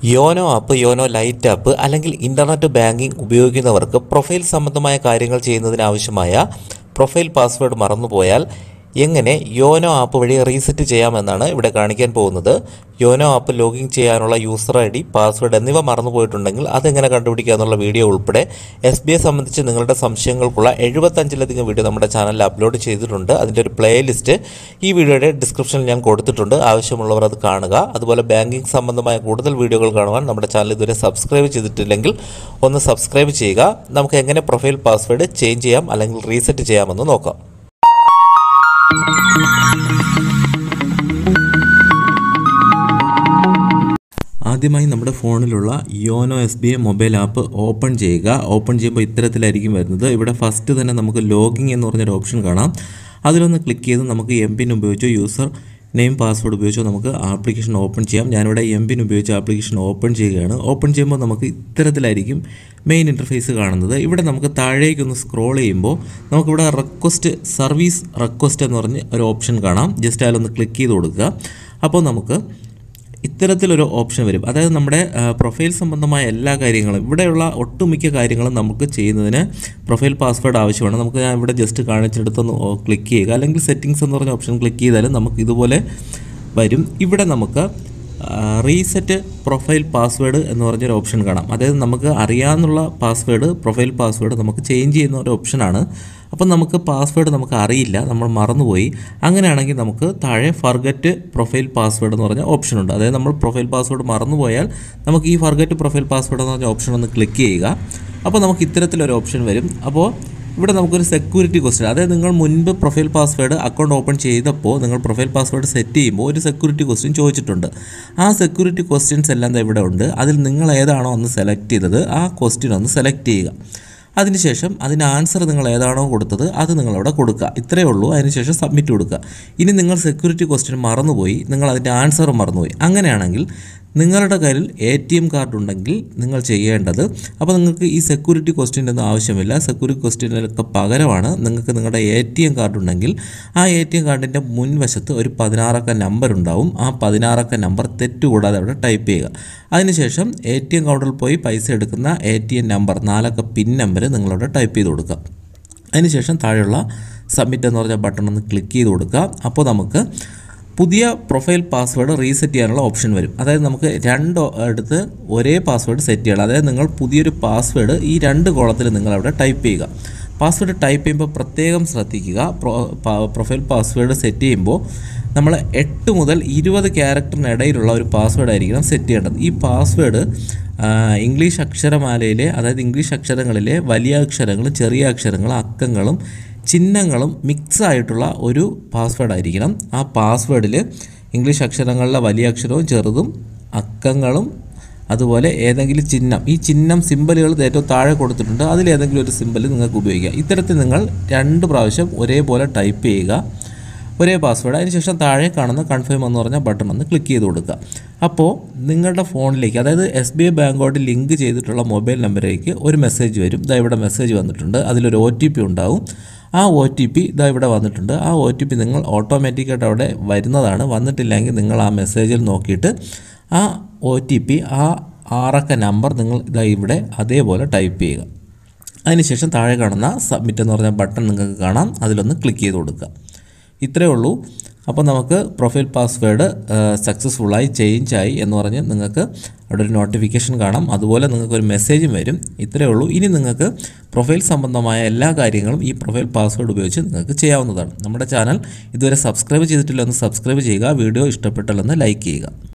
YONO app, YONO lite app അല്ലെങ്കിൽ internet banking ഉപയോഗിക്കുന്നവർക്ക് profile സംബന്ധമായ കാര്യങ്ങൾ ചെയ്യുന്നതിനാവശ്യമായ പ്രൊഫൈൽ പാസ്വേഡ് മറന്നുപോയാൽ എങ്ങനെ യോനോ ആപ്പ് വഴി റീസെറ്റ് ചെയ്യാമെന്നാണ് ഇവിടെ കാണിക്കാൻ പോകുന്നത്. യോനോ ആപ്പ് ലോഗിൻ ചെയ്യാനുള്ള യൂസർ ഐ ഡി, പാസ്വേഡ് എന്നിവ മറന്നുപോയിട്ടുണ്ടെങ്കിൽ അതെങ്ങനെ കണ്ടുപിടിക്കുക എന്നുള്ള വീഡിയോ ഉൾപ്പെടെ SBI സംബന്ധിച്ച് നിങ്ങളുടെ സംശയങ്ങൾക്കുള്ള 75ലധികം വീഡിയോ നമ്മുടെ ചാനലിൽ അപ്ലോഡ് ചെയ്തിട്ടുണ്ട്. അതിൻ്റെ ഒരു പ്ലേലിസ്റ്റ് ഈ വീഡിയോയുടെ ഡിസ്ക്രിപ്ഷനിൽ ഞാൻ കൊടുത്തിട്ടുണ്ട്. ആവശ്യമുള്ളവർ അത് കാണുക. അതുപോലെ ബാങ്കിംഗ് സംബന്ധമായ കൂടുതൽ വീഡിയോകൾ കാണുവാൻ നമ്മുടെ ചാനൽ ഇതുവരെ സബ്സ്ക്രൈബ് ചെയ്തിട്ടില്ലെങ്കിൽ ഒന്ന് സബ്സ്ക്രൈബ് ചെയ്യുക. നമുക്ക് എങ്ങനെ പ്രൊഫൈൽ പാസ്വേഡ് ചേഞ്ച് ചെയ്യാം അല്ലെങ്കിൽ റീസെറ്റ് ചെയ്യാമെന്ന് നോക്കാം. ആദ്യമായി നമ്മുടെ ഫോണിലുള്ള YONO SBI mobile app open ചെയ്യുക. ഓപ്പൺ ചെയ്യുമ്പോൾ ഇത്തരത്തിലായിരിക്കും വരുന്നത്. ഇവിടെ ഫസ്റ്റ് തന്നെ നമുക്ക് ലോഗിൻ എന്ന് പറഞ്ഞൊരു ഓപ്ഷൻ കാണാം. അതിലൊന്ന് ക്ലിക്ക് ചെയ്ത് നമുക്ക് MPIN ഉപയോഗിച്ചോ യൂസർ നെയിം പാസ്വേഡ് ഉപയോഗിച്ചോ നമുക്ക് ആപ്ലിക്കേഷൻ ഓപ്പൺ ചെയ്യാം. ഞാനിവിടെ MPIN ഉപയോഗിച്ച് ആപ്ലിക്കേഷൻ ഓപ്പൺ ചെയ്യുകയാണ്. ഓപ്പൺ ചെയ്യുമ്പോൾ നമുക്ക് ഇത്തരത്തിലായിരിക്കും മെയിൻ ഇൻ്റർഫേസ് കാണുന്നത്. ഇവിടെ നമുക്ക് താഴേക്കൊന്ന് സ്ക്രോൾ ചെയ്യുമ്പോൾ നമുക്കിവിടെ സർവീസ് റിക്വസ്റ്റ് എന്ന് പറഞ്ഞ് ഒരു ഓപ്ഷൻ കാണാം. ജസ്റ്റ് അതിലൊന്ന് ക്ലിക്ക് ചെയ്ത് കൊടുക്കുക. അപ്പോൾ നമുക്ക് ഇത്തരത്തിലൊരു ഓപ്ഷൻ വരും. അതായത് നമ്മുടെ പ്രൊഫൈൽ സംബന്ധമായ എല്ലാ കാര്യങ്ങളും, ഇവിടെയുള്ള ഒട്ടുമിക്ക കാര്യങ്ങളും നമുക്ക് ചെയ്യുന്നതിന് പ്രൊഫൈൽ പാസ്വേഡ് ആവശ്യമാണ്. നമുക്ക് ഞാൻ ഇവിടെ ജസ്റ്റ് കാണിച്ചെടുത്തൊന്ന് ക്ലിക്ക് ചെയ്യുക, അല്ലെങ്കിൽ സെറ്റിങ്സ് എന്ന് പറഞ്ഞ ഓപ്ഷൻ ക്ലിക്ക് ചെയ്താലും നമുക്ക് ഇതുപോലെ വരും. ഇവിടെ നമുക്ക് റീസെറ്റ് പ്രൊഫൈൽ പാസ്വേഡ് എന്ന് പറഞ്ഞൊരു ഓപ്ഷൻ കാണാം. അതായത് നമുക്ക് അറിയാവുന്ന പാസ്വേഡ്, പ്രൊഫൈൽ പാസ്വേഡ് നമുക്ക് ചേഞ്ച് ചെയ്യുന്ന ഒരു ഓപ്ഷനാണ്. അപ്പം നമുക്ക് പാസ്വേഡ് നമുക്ക് അറിയില്ല, നമ്മൾ മറന്നുപോയി. അങ്ങനെയാണെങ്കിൽ നമുക്ക് താഴെ ഫർഗറ്റ് പ്രൊഫൈൽ പാസ്വേഡ് എന്ന് പറഞ്ഞ ഓപ്ഷനുണ്ട്. അതായത് നമ്മൾ പ്രൊഫൈൽ പാസ്വേഡ് മറന്നുപോയാൽ നമുക്ക് ഈ ഫർഗറ്റ് പ്രൊഫൈൽ പാസ്വേഡ് എന്ന് പറഞ്ഞ ഓപ്ഷൻ ഒന്ന് ക്ലിക്ക് ചെയ്യുക. അപ്പോൾ നമുക്ക് ഇത്തരത്തിലൊരു ഓപ്ഷൻ വരും. അപ്പോൾ ഇവിടെ നമുക്കൊരു സെക്യൂരിറ്റി ക്വസ്റ്റ്യൻ, അതായത് നിങ്ങൾ മുൻപ് പ്രൊഫൈൽ പാസ്വേഡ് അക്കൗണ്ട് ഓപ്പൺ ചെയ്തപ്പോൾ നിങ്ങൾ പ്രൊഫൈൽ പാസ്വേഡ് സെറ്റ് ചെയ്യുമ്പോൾ ഒരു സെക്യൂരിറ്റി ക്വസ്റ്റ്യൻ ചോദിച്ചിട്ടുണ്ട്. ആ സെക്യൂരിറ്റി ക്വസ്റ്റ്യൻസ് എല്ലാം ഇവിടെ ഉണ്ട്. അതിൽ നിങ്ങൾ ഏതാണോ ഒന്ന് സെലക്ട് ചെയ്തത് ആ ക്വസ്റ്റ്യൻ ഒന്ന് സെലക്ട് ചെയ്യുക. അതിനുശേഷം അതിന് ആൻസർ നിങ്ങൾ ഏതാണോ കൊടുത്തത് അത് നിങ്ങളവിടെ കൊടുക്കുക. ഇത്രയേ ഉള്ളൂ. അതിനുശേഷം സബ്മിറ്റ് കൊടുക്കുക. ഇനി നിങ്ങൾ സെക്യൂരിറ്റി ക്വസ്റ്റ്യൻ മറന്നുപോയി, നിങ്ങൾ അതിൻ്റെ ആൻസർ മറന്നുപോയി. അങ്ങനെയാണെങ്കിൽ നിങ്ങളുടെ കയ്യിൽ ATM കാർഡ് ഉണ്ടെങ്കിൽ നിങ്ങൾ ചെയ്യേണ്ടത്, അപ്പോൾ നിങ്ങൾക്ക് ഈ സെക്യൂരിറ്റി ക്വസ്റ്റ്യൻ്റെ ഒന്നും ആവശ്യമില്ല. സെക്യൂരിറ്റി ക്വസ്റ്റ്യനൊക്കെ പകരമാണ് നിങ്ങൾക്ക് നിങ്ങളുടെ ATM കാർഡ് ഉണ്ടെങ്കിൽ ആ ATM കാർഡിൻ്റെ മുൻവശത്ത് ഒരു 16 അക്ക നമ്പർ ഉണ്ടാവും. ആ 16 അക്ക നമ്പർ തെറ്റുകൂടാതെ അവിടെ ടൈപ്പ് ചെയ്യുക. അതിനുശേഷം ATM കൗണ്ടറിൽ പോയി പൈസ എടുക്കുന്ന ATM നമ്പർ 4 അക്ക പിൻ നമ്പർ നിങ്ങളവിടെ ടൈപ്പ് ചെയ്ത് കൊടുക്കുക. അതിനുശേഷം താഴെയുള്ള സബ്മിറ്റ് എന്ന് പറഞ്ഞ ബട്ടൺ ഒന്ന് ക്ലിക്ക് ചെയ്ത് കൊടുക്കുക. അപ്പോൾ നമുക്ക് പുതിയ പ്രൊഫൈൽ പാസ്വേഡ് റീസെറ്റ് ചെയ്യാനുള്ള ഓപ്ഷൻ വരും. അതായത് നമുക്ക് അടുത്ത് ഒരേ പാസ്വേഡ് സെറ്റ് ചെയ്യണം. അതായത് നിങ്ങൾ പുതിയൊരു പാസ്വേഡ് ഈ 2 കോളത്തിൽ നിങ്ങളവിടെ ടൈപ്പ് ചെയ്യുക. പാസ്വേഡ് ടൈപ്പ് ചെയ്യുമ്പോൾ പ്രത്യേകം ശ്രദ്ധിക്കുക. പ്രൊഫൈൽ പാസ്വേഡ് സെറ്റ് ചെയ്യുമ്പോൾ നമ്മൾ 8 മുതൽ 20 ക്യാരക്ടറിനിടയിലുള്ള ഒരു പാസ്വേഡ് ആയിരിക്കണം സെറ്റ് ചെയ്യേണ്ടത്. ഈ പാസ്വേഡ് ഇംഗ്ലീഷ് അക്ഷരമാലയിലെ, അതായത് ഇംഗ്ലീഷ് അക്ഷരങ്ങളിലെ വലിയ അക്ഷരങ്ങളും ചെറിയ അക്ഷരങ്ങളും അക്കങ്ങളും ചിഹ്നങ്ങളും മിക്സ് ആയിട്ടുള്ള ഒരു പാസ്വേഡ് ആയിരിക്കണം. ആ പാസ്വേഡിൽ ഇംഗ്ലീഷ് അക്ഷരങ്ങളിലെ വലിയ അക്ഷരവും ചെറുതും അക്കങ്ങളും അതുപോലെ ഏതെങ്കിലും ചിഹ്നം, ഈ ചിഹ്നം സിമ്പലുകൾ ഏറ്റവും താഴെ കൊടുത്തിട്ടുണ്ട്, അതിലേതെങ്കിലും ഒരു സിമ്പൽ നിങ്ങൾക്ക് ഉപയോഗിക്കാം. ഇത്തരത്തിൽ നിങ്ങൾ 2 പ്രാവശ്യം ഒരേപോലെ ടൈപ്പ് ചെയ്യുക, ഒരേ പാസ്വേഡ്. അതിനുശേഷം താഴെ കാണുന്ന കൺഫേം എന്ന് പറഞ്ഞ ബട്ടൺ ഒന്ന് ക്ലിക്ക് ചെയ്ത് കൊടുക്കുക. അപ്പോൾ നിങ്ങളുടെ ഫോണിലേക്ക്, അതായത് SBI ബാങ്കോട്ട് ലിങ്ക് ചെയ്തിട്ടുള്ള മൊബൈൽ നമ്പറിലേക്ക് ഒരു മെസ്സേജ് വരും. ഇതാ ഇവിടെ മെസ്സേജ് വന്നിട്ടുണ്ട്. അതിലൊരു OTP ഉണ്ടാവും. ആ OTP ഇതാ ഇവിടെ വന്നിട്ടുണ്ട്. ആ OTP നിങ്ങൾ ഓട്ടോമാറ്റിക്കായിട്ട് അവിടെ വരുന്നതാണ്. വന്നിട്ടില്ലെങ്കിൽ നിങ്ങൾ ആ മെസ്സേജിൽ നോക്കിയിട്ട് ആ OTP, ആ 6 അക്ക നമ്പർ നിങ്ങൾ ഇതാ ഇവിടെ അതേപോലെ ടൈപ്പ് ചെയ്യുക. അതിനുശേഷം താഴെ കാണുന്ന സബ്മിറ്റ് എന്ന് പറഞ്ഞ ബട്ടൺ നിങ്ങൾക്ക് കാണാം. അതിലൊന്ന് ക്ലിക്ക് ചെയ്ത് കൊടുക്കുക. ഇത്രയേ ഉള്ളൂ. അപ്പോൾ നമുക്ക് പ്രൊഫൈൽ പാസ്വേഡ് സക്സസ്ഫുള്ളായി ചേഞ്ച് ആയി എന്ന് പറഞ്ഞ് നിങ്ങൾക്ക് അവിടെ ഒരു നോട്ടിഫിക്കേഷൻ കാണാം. അതുപോലെ നിങ്ങൾക്കൊരു മെസ്സേജും വരും. ഇത്രയേ ഉള്ളൂ. ഇനി നിങ്ങൾക്ക് പ്രൊഫൈൽ സംബന്ധമായ എല്ലാ കാര്യങ്ങളും ഈ പ്രൊഫൈൽ പാസ്വേഡ് ഉപയോഗിച്ച് നിങ്ങൾക്ക് ചെയ്യാവുന്നതാണ്. നമ്മുടെ ചാനൽ ഇതുവരെ സബ്സ്ക്രൈബ് ചെയ്തിട്ടില്ല, ഒന്ന് സബ്സ്ക്രൈബ് ചെയ്യുക. വീഡിയോ ഇഷ്ടപ്പെട്ടാലൊന്ന് ലൈക്ക് ചെയ്യുക.